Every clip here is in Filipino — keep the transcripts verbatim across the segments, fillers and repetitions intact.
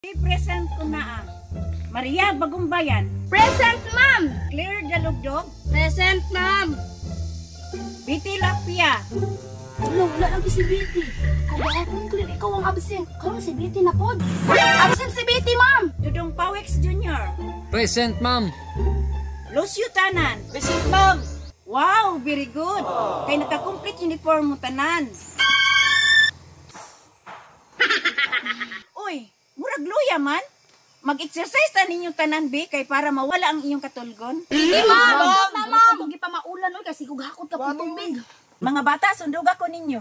I-present ko na ah. Maria Bagumbayan. Present, ma'am! Claire Dalugdog. Present, ma'am! Betty Lapia. Wala, wala lang si Betty. Kada akong clear, ikaw ang absent. Karon si Betty na pod. Absent si Betty, ma'am! Dudong Pawex Junior Present, ma'am. Lucio Tanan. Present, ma'am. Wow, very good. Kay naka-complete uniform mo tanan. Uy, murag luya man. Mag-exercise ta ninyo tanan, be, kay para mawala ang iyong katulgon. Hindi, ma'am! Ma'am! Ma'am! Huwag pa maulan, oy, kasi gughakot ka po tubig. Mga bata, sundog ako ninyo.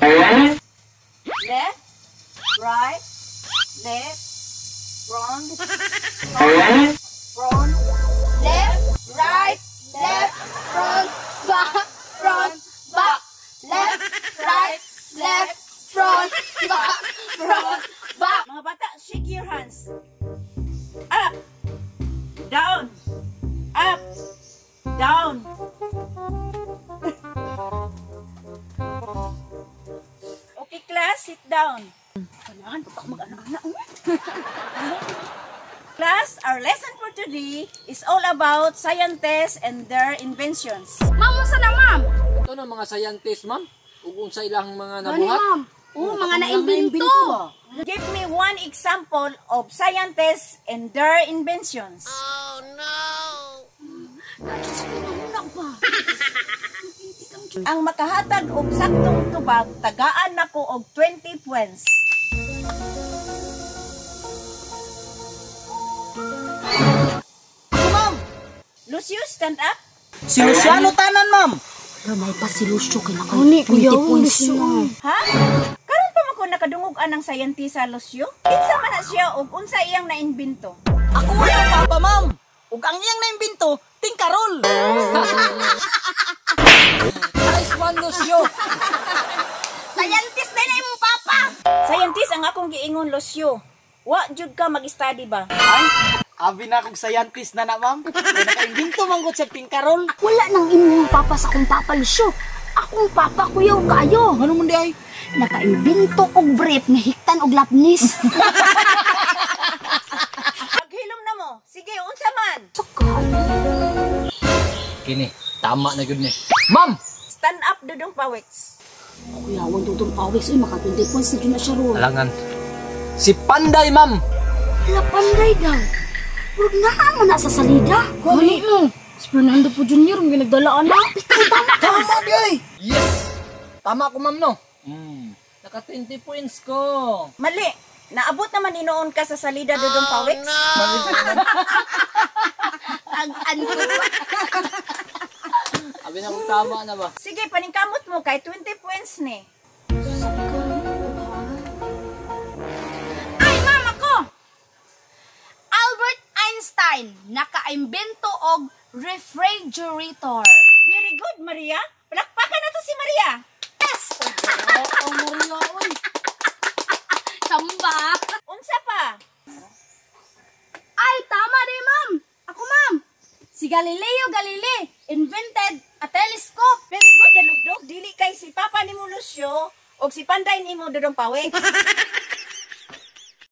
Left, right, left, front, front, front, Left, right, left, front, back, front, back. Left, right, left, front, back, front, back. Mga bata, shake your hands. Up, down, up, down. Okay, class, sit down. Kailangan pa mag-anak-anak. Class, our lesson for today is all about scientists and their inventions. Ma'am, unsa na, ma'am? Ito na mga scientist, ma'am. Ug unsa ilang mga Ano, nabuhat. ma'am? Oo, mga naimbento. Give me one example of scientists and their inventions. Unak pa. Ang makahatag og saktong tubag, tagaan nako og twenty points. Ma'am. Lucio, stand up. Si Luciano Tanan, ma'am. Ramay pa si Lucio kay naka twenty points na. Ha? Karon pa man ko nakadungog anang scientist sa Lucio? Kinsa man na siya og unsa iyang naimbento? Ako wala papa, ma'am. Ug ang iyang naimbento, tingkarol. Nice one, Lucio. Scientist din ay mo, papa. Scientist ang akong giingon, Lucio. Wa jud ka mag-study ba? Ay, abi na kong scientist na na, ma'am. Kaya naka-imbento manggot sa tingkarol. Wala nang imong papa sa akong papa, Lucio. Akong papa, kuyaw kayo. Ano mo di ay? Nakaimbento og brief nga hiktan og lapnis. Paghilom na mo. Sige, unsa man? Kini, tama na gud ni. Ma'am! Stand up, Dudong Pawex. Kuya, wag dudong pawis. Uy, maka twenty points na dyan na siya ron. Alangan. Si Panday, ma'am. Wala panday daw. Huwag na mo na sa salida. Gani mo. Si Fernando po Junior, may nagdalaan na. Bitaw, tama ka. Tama di ay. Yes! Tama ko, ma'am, no? Hmm. Naka twenty points ko. Mali. Naabot naman inoon ka sa salida, Dudong Pawex. Ang ano. Abi na kung tama na ba? Sige, paningkamot mo kay twenty points ni. Ay, mama ko! Albert Einstein, nakaimbento og refrigerator. Very good, Maria. Palakpakan na to si Maria. Yes! Oh, Maria, oy. Samba! Unsa pa? Ay, tama din, ma'am. Ako, ma'am. Si Galileo Galilei invented a telescope. Very good, Dalugdog. Dili kay si Papa ni mo Lucio o si Panday ni mo Dudong Pawex.